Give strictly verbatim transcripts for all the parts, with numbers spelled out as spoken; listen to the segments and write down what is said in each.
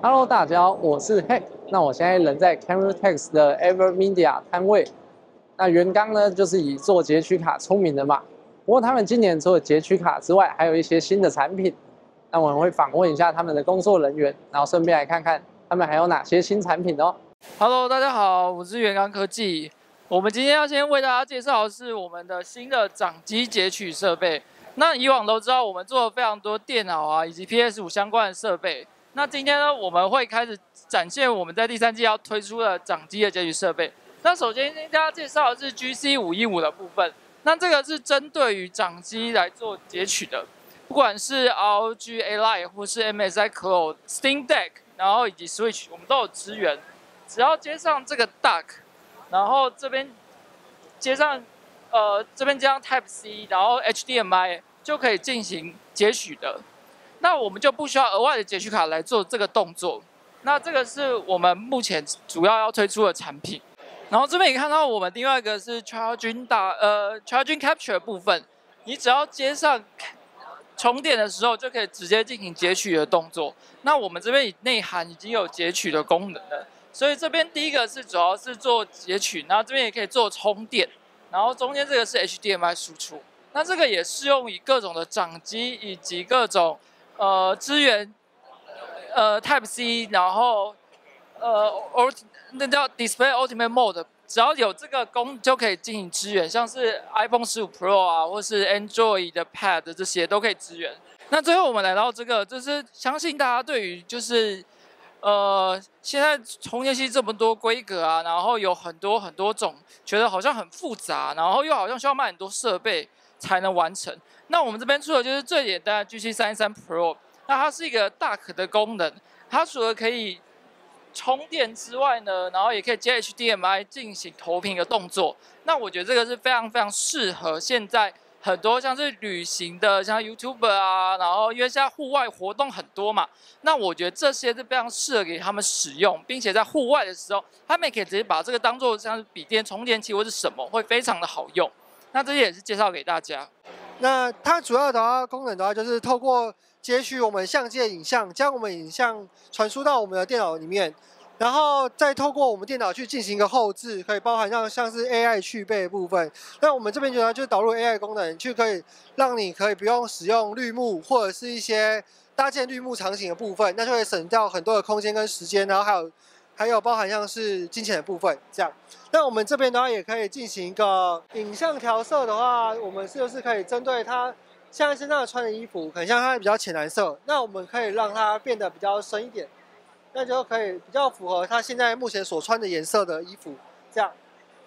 Hello，大家好，我是 Hack。那我现在人在 Camerotex 的 Evermedia 摊位。那元刚呢，就是以做截取卡出名的嘛。不过他们今年除了截取卡之外，还有一些新的产品。那我们会访问一下他们的工作人员，然后顺便来看看他们还有哪些新产品哦。 Hello， 大家好，我是元刚科技。我们今天要先为大家介绍的是我们的新的掌机截取设备。那以往都知道，我们做了非常多电脑啊以及 P S 五相关的设备。那今天呢，我们会开始展现我们在第三季要推出的掌机的截取设备。那首先跟大家介绍的是 G C 五一五的部分。那这个是针对于掌机来做截取的，不管是 R O G Ally 或是 M S I Cloud、Steam Deck， 然后以及 Switch， 我们都有支援。只要接上这个 Dock， 然后这边接上呃这边接上 Type C， 然后 H D M I 就可以进行截取的。那我们就不需要额外的截取卡来做这个动作。那这个是我们目前主要要推出的产品。然后这边也看到我们另外一个是 Charging 大呃 Charging Capture 的部分，你只要接上充电的时候就可以直接进行截取的动作。那我们这边内涵已经有截取的功能了，所以这边第一个是主要是做截取，然后这边也可以做充电，然后中间这个是 H D M I 输出。那这个也适用于各种的掌机以及各种呃支援呃 Type C， 然后呃 那叫 Display Ultimate Mode， 只要有这个功就可以进行支援，像是 iPhone 十五 Pro 啊，或是 Android 的 Pad 这些都可以支援。那最后我们来到这个，就是相信大家对于就是呃现在充电器这么多规格啊，然后有很多很多种，觉得好像很复杂，然后又好像需要买很多设备才能完成。那我们这边出的就是最简单的 G C 三十三 Pro， 那它是一个 Dock 的功能，它除了可以充电之外呢，然后也可以接 H D M I 进行投屏的动作。那我觉得这个是非常非常适合现在很多像是旅行的，像 YouTuber 啊，然后因为现在户外活动很多嘛，那我觉得这些是非常适合给他们使用，并且在户外的时候，他们也可以直接把这个当做像是笔电充电器或是什么，会非常的好用。那这些也是介绍给大家。 那它主要的话功能的话，就是透过截取我们相机的影像，将我们影像传输到我们的电脑里面，然后再透过我们电脑去进行一个后置，可以包含像像是 A I 去背的部分。那我们这边就就导入 A I 功能，去可以让你可以不用使用绿幕或者是一些搭建绿幕场景的部分，那就会省掉很多的空间跟时间，然后还有还有包含像是金钱的部分这样。那我们这边的话也可以进行一个影像调色的话，我们是不是可以针对它现在身上穿的衣服，可能像它比较浅蓝色，那我们可以让它变得比较深一点，那就可以比较符合它现在目前所穿的颜色的衣服这样。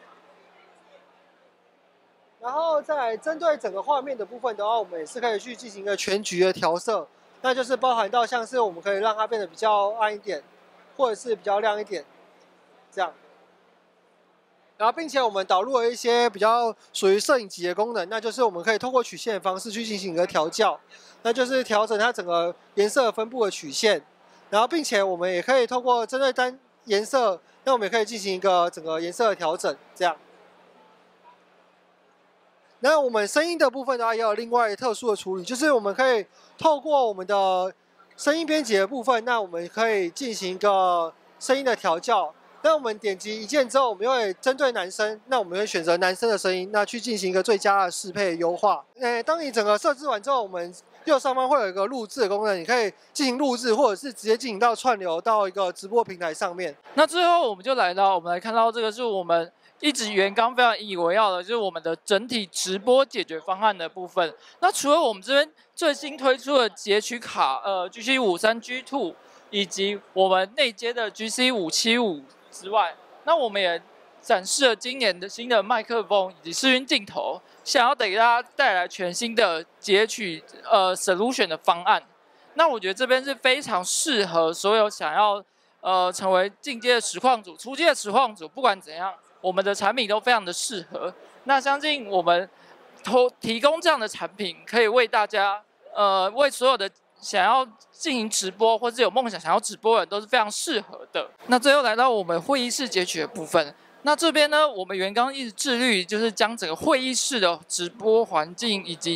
然后再来针对整个画面的部分的话，我们也是可以去进行一个全局的调色，那就是包含到像是我们可以让它变得比较暗一点，或者是比较亮一点，这样。然后，并且我们导入了一些比较属于摄影级的功能，那就是我们可以透过曲线的方式去进行一个调校，那就是调整它整个颜色分布的曲线。然后，并且我们也可以透过针对单颜色，那我们也可以进行一个整个颜色的调整，这样。那我们声音的部分的话，也有另外特殊的处理，就是我们可以透过我们的声音编辑的部分，那我们可以进行一个声音的调校。那我们点击一键之后，我们会针对男生，那我们会选择男生的声音，那去进行一个最佳的适配优化。诶，当你整个设置完之后，我们右上方会有一个录制的功能，你可以进行录制，或者是直接进行到串流到一个直播平台上面。 那最后我们就来到，我们来看到这个是我们一直元刚非常引以为傲的，就是我们的整体直播解决方案的部分。那除了我们这边最新推出的截取卡，呃 G C 五三 G 二， 以及我们内接的 G C 五七五之外，那我们也展示了今年的新的麦克风以及视讯镜头，想要给大家带来全新的截取呃 solution 的方案。那我觉得这边是非常适合所有想要呃成为进阶的实况组、初阶的实况组，不管怎样，我们的产品都非常的适合。那相信我们提提供这样的产品，可以为大家呃为所有的想要进行直播或是有梦想想要直播的人都是非常适合的。那最后来到我们会议室截取的部分，那这边呢，我们元刚一直致力于就是将整个会议室的直播环境以及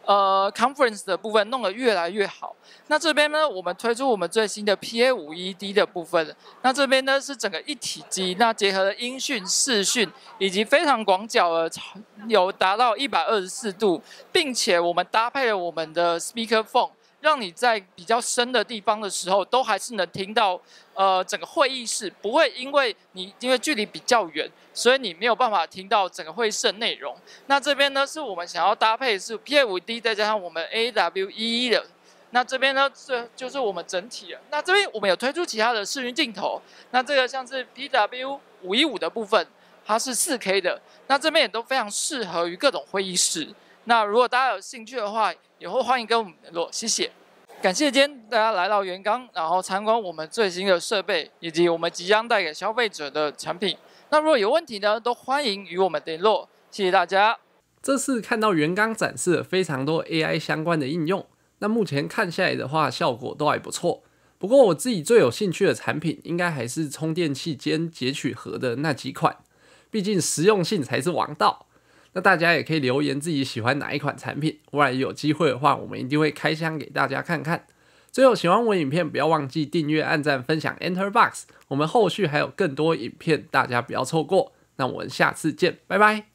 呃 conference 的部分弄得越来越好。那这边呢，我们推出我们最新的 P A 五 E D 的部分。那这边呢是整个一体机，那结合了音讯、视讯以及非常广角的，有达到一百二十四度，并且我们搭配了我们的 speaker phone。让你在比较深的地方的时候，都还是能听到呃整个会议室，不会因为你因为距离比较远，所以你没有办法听到整个会议室的内容。那这边呢是我们想要搭配的是 P A 五 D 再加上我们 A W E E 的。那这边呢，这就是我们整体了。那这边我们有推出其他的视讯镜头，那这个像是 P W 五一五的部分，它是 四K 的，那这边也都非常适合于各种会议室。那如果大家有兴趣的话，以后欢迎跟我们联络，谢谢。感谢今天大家来到元刚，然后参观我们最新的设备以及我们即将带给消费者的产品。那如果有问题呢，都欢迎与我们联络。谢谢大家。 这次看到元刚展示了非常多 A I 相关的应用，那目前看下来的话，效果都还不错。不过我自己最有兴趣的产品，应该还是充电器兼截取盒的那几款，毕竟实用性才是王道。那大家也可以留言自己喜欢哪一款产品，未来有机会的话，我们一定会开箱给大家看看。最后，喜欢我影片不要忘记订阅、按赞、分享 Enter Box， 我们后续还有更多影片，大家不要错过。那我们下次见，拜拜。